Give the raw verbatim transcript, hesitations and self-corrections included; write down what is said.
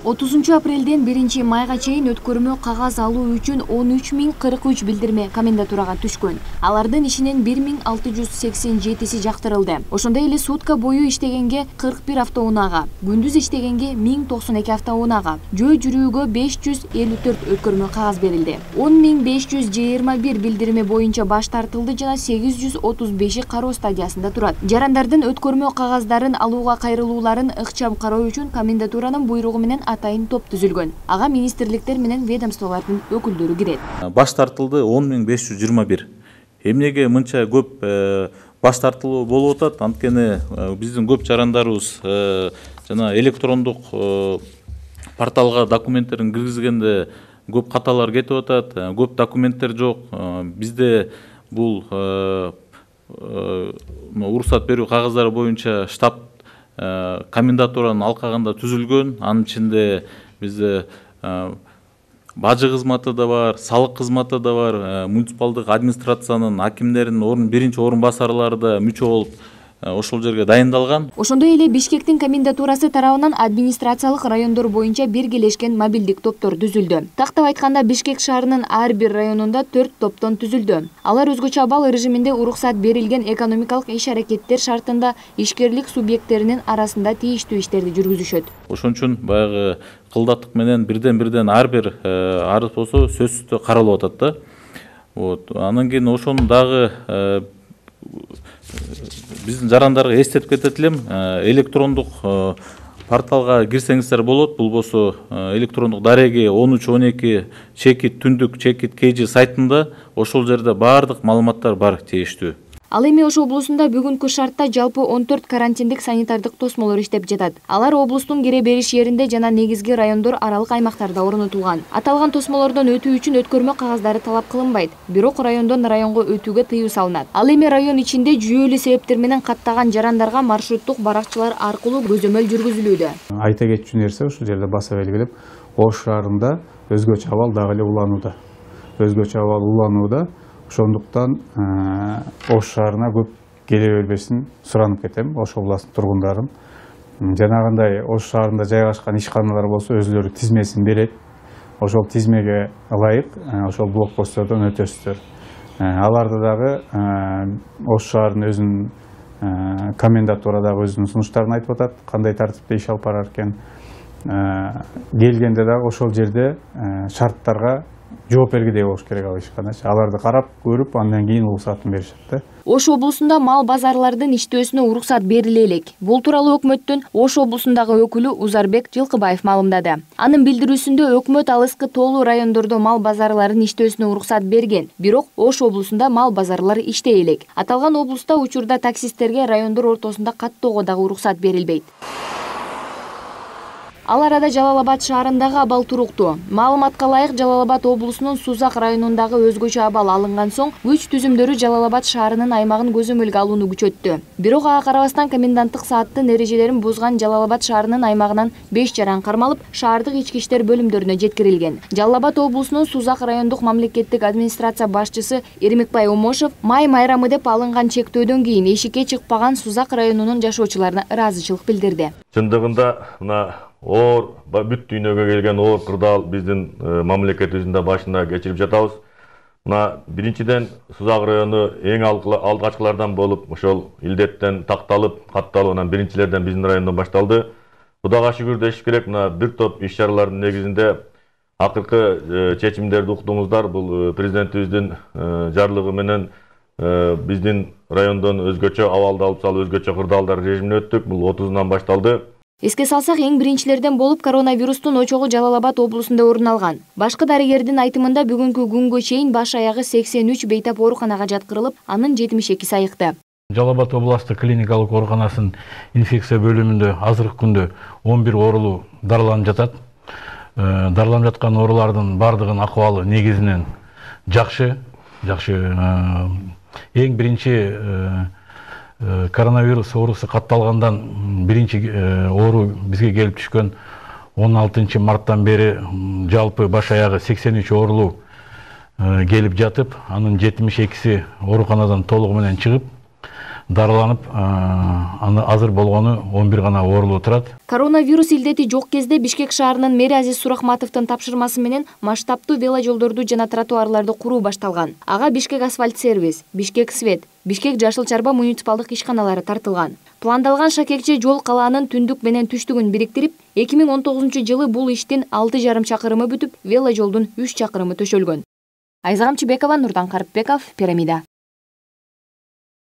отузунчу апрелден биринчи майга чейин өткөрмө кагаз алуу үчүн он үч миң кырк үч билдирме комендатурага түшкөн. Алардын ишинен бир миң алты жүз сексен жетиси жактырылды. Ошондой эле сутка бою иштегенге кырк бир автоунаага, күндүз иштегенге миң токсон эки автоунаага, жөө жүрүүгө беш жүз элүү төрт өткөрмө кагаз берилди. он миң беш жүз жыйырма бир билдирме боюнча баш тартылды жана сегиз жүз отуз беши кароо стадиясында турат. Жарандардын өткөрмө кагаздарын алууга кайрылууларын ыкчам кароо үчүн комендатуранын буйругу менен атайын топ түзүлгөн. Ага министрликтер менен ведомстволордун өкүлдөрү кирет. Баш тартылды он миң беш жүз жыйырма бир. Эмнеге мынча көп баш тартылуу болуп атат? Анткени биздин көп жарандарыбыз жана электрондук порталга документтерин киргизгенде көп каталар кетип атат, көп документтер жок. Бизде бул уруксат берүү кагаздары боюнча штаб комендатуранын алкагында түзүлгөн. Анын ичинде бизде бажы кызматы да бар, салык кызматы да бар, муниципалдык администрациянын акимдеринин орун биринчи орун басарлары да мүчө болуп ошол жерге дайындалган. Ошондой эле Бишкектин комендатурасы тарабынан администрациялык райондор боюнча биргелешкен мобилдик топтор түзүлдү. Тактап айтканда Бишкек шаарынын ар бир районунда төрт топтон түзүлдү. Алар өзгөчө абал режиминде уруксат берилген экономикалык иш-аракеттер шартында ишкерлик субъекттеринин арасында тийиштүү иштерди жүргүзүшөт. Ошон үчүн баягы кылдаттык менен бирден бирден ар бир арыз болсо сөзсүздө каралып атат да. Вот. Анан кийин ошону дагы биздин жарандарга эстетип кетет элем, электрондук порталга кирсеңиздер болот. Бул болсо электрондук дареги он үч он эки чекит түндүк чекит kg сайтында ошол жерде баардык маалыматтар бар тийиштүү. Ал эми Ош облусунда бүгүнкү шартта жалпы он төрт карантиндик санитардык тосмолор иштеп жатат. Алар облустун кире бериш жеринде жана негизги райондор аралык аймактарда орнотулган. Аталган тосмолордон өтүү үчүн өткөрмө кагаздары талап кылынбайт. Бирок райондон районго өтүүгө тыюу салынат. Ал эми район ичинде жүйөлүү себептер менен каттаган жарандарга маршруттук баракчылар аркылуу көзөмөл жүргүзүлүүдө. Айта кетчү нерсе ушул жерде баса белгилеп, Ош шаарында өзгөчө абал дагы эле уланууда. Өзгөчө абал уланууда. Ошондуктан Ош шаарына көп келе бербесин суранып кетем, Ош областынын тургундарын. Жанагындай Ош шаарында жайгашкан ишканалар болсо өзүлөрү тизмесин берет. Ошол тизмеге ылайык ошол блокпосттордон өтөсүздөр. Аларды дагы Ош шаарынын өзүнүн комендатурадагы өзүнүн сунуштарын айтып атат, кандай тартипте иш алып барар экен. Келгенде дагы ошол жерде шарттарга жооп бергидей болуш керек ал ишканачы. Аларды карап, көрүп, андан кийин уруксатын беришет да. Ош облусунда мал базарлардын иштөөсүнө уруксат бериле элек. Бул тууралуу өкмөттүн Ош облусундагы өкүлү Узарбек Жылкыбаев маалымдады. Анын билдирүүсүндө өкмөт алыскы тоолуу райондордо мал базарларынын иштөөсүнө уруксат берген, бирок Ош облусунда мал базарлары иштей элек. Аталган облуста учурда таксисттерге райондор ортосунда каттоого дагы уруксат берилбейт. Ал арада Жалал-Абад шаарындагы абал туруктуу. Маалыматка ылайык Жалал-Абад облусунун Сузак районундагы өзгөчө абал алынган соң күч түзүмдөрү Жалал-Абад шаарынын аймагын көзөмөлгө алууну күчөттү. Бирок ага карабастан коменданттык сааттын эрежелерин бузган Жалал-Абад шаарынын аймагынан беш жаран кармалып, шаардык ички иштер бөлүмдөрүнө жеткирилген. Жалал-Абад облусунун Сузак райондук мамлекеттик администрация башчысы Эрмекбай Омошов май майрамы деп алынган чектөөдөн кийин эшикке чыкпаган Сузак районунун жашоочуларына ыраазычылык билдирди. Чындыгында мына оор бүт дүйнөгө келген оор кырдаал биздин мамлекетибиздин башына кечирип жатабыз. Мына биринчиден Сузак району эң алгачкылардан болуп, ошол илдеттен такталып, катталып, анан биринчилерден биздин райондон башталды. Кудайга шүгүр дешиш керек, мына бир топ иш-чаралардын негизинде акыркы чечимдерди уктуңуздар. Бул президентибиздин жарлыгы менен биздин райондон өзгөчө абалды алып салып, өзгөчө кырдаалдар режимине өттүк. Бул отузунан башталды. Эске салсак, эң биринчилерден болуп коронавирустун очогу Жалал-Абад облусунда орун алган. Башкы дарыгердин айтымында бүгүнкү күнгө чейин баш аягы сексен үч бейтап ооруканага жаткырылып, анын жетимиш экиси айыкты. Жалал-Абад областык клиникалык ооруканасынын инфекция бөлүмүндө азыркы күндө он бир оорулуу дарыланып жатат. Дарыланып жаткан оорулардын бардыгынын акыбалы негизинен жакшы, жакшы. Эң биринчи коронавирус оорусу катталгандан биринчи оору бизге келип түшкөн он алтынчы марттан бери жалпы баш аягы сексен үч оорулуу келип жатып, анын жетимиш экиси ооруканадан толугу менен чыгып, дарыланып, аны азыр болгону он бир гана оорулуу турат. Коронавирус илдети жок кезде Бишкек шаарынын мэри Азиз Сурахматовдун тапшырмасы менен масштабтуу веложолдорду жана тротуарларды куруу башталган. Ага Бишкек асфальт сервис, Бишкек свет, Бишкек жашыл чарба муниципалдык ишканалары тартылган. Пландалган шакекче жол калаанын түндүк менен түштүгүн бириктирип, эки миң он тогузунчу жылы бул иштин алты жарым чакырымы бүтүп, веложолдун үч чакырымы төшөлгөн. Айза Камчыбекова, Нурдан Карыпбеков, Пирамида.